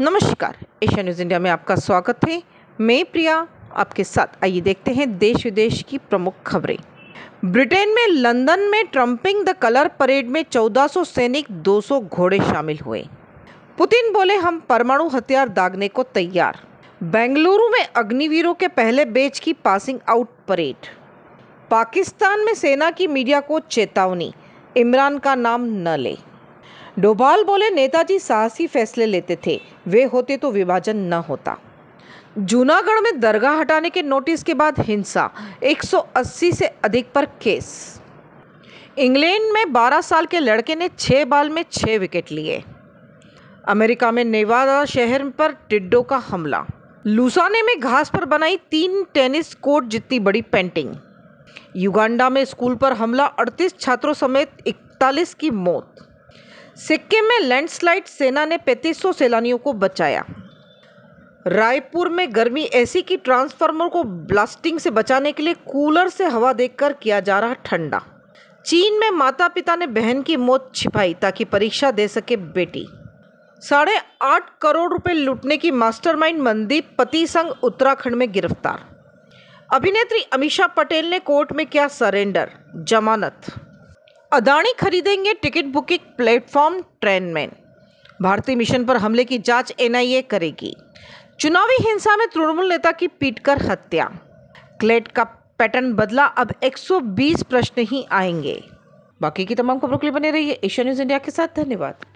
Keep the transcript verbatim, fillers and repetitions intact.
नमस्कार, Asia news India में आपका स्वागत है। मैं प्रिया आपके साथ। आइए देखते हैं देश विदेश की प्रमुख खबरें। ब्रिटेन में लंदन में ट्रम्पिंग द कलर परेड में चौदह सौ सैनिक, दो सौ घोड़े शामिल हुए। पुतिन बोले, हम परमाणु हथियार दागने को तैयार। बेंगलुरु में अग्निवीरों के पहले बैच की पासिंग आउट परेड। पाकिस्तान में सेना की मीडिया को चेतावनी, इमरान का नाम न ले। डोभाल बोले, नेताजी साहसी फैसले लेते थे, वे होते तो विभाजन न होता। जूनागढ़ में दरगाह हटाने के नोटिस के बाद हिंसा, एक सौ अस्सी से अधिक पर केस। इंग्लैंड में बारह साल के लड़के ने छह बॉल में छह विकेट लिए। अमेरिका में नेवादा शहर पर टिड्डों का हमला। लुसाने में घास पर बनाई तीन टेनिस कोर्ट जितनी बड़ी पेंटिंग। युगांडा में स्कूल पर हमला, अड़तीस छात्रों समेत इकतालीस की मौत। सिक्किम में लैंडस्लाइड, सेना ने पैंतीस सौ सैलानियों को बचाया। रायपुर में गर्मी ऐसी कि ट्रांसफार्मर को ब्लास्टिंग से बचाने के लिए कूलर से हवा देकर किया जा रहा ठंडा। चीन में माता पिता ने बहन की मौत छिपाई ताकि परीक्षा दे सके बेटी। साढ़े आठ करोड़ रुपए लूटने की मास्टरमाइंड मनदीप पति संग उत्तराखंड में गिरफ्तार। अभिनेत्री अमीषा पटेल ने कोर्ट में किया सरेंडर, जमानत। अदानी खरीदेंगे टिकट बुकिंग प्लेटफॉर्म ट्रेनमैन। भारतीय मिशन पर हमले की जांच एन आई ए करेगी। चुनावी हिंसा में तृणमूल नेता की पीटकर हत्या। क्लेट का पैटर्न बदला, अब एक सौ बीस प्रश्न ही आएंगे। बाकी की तमाम खबरों के लिए बने रहिए एशिया न्यूज़ इंडिया के साथ। धन्यवाद।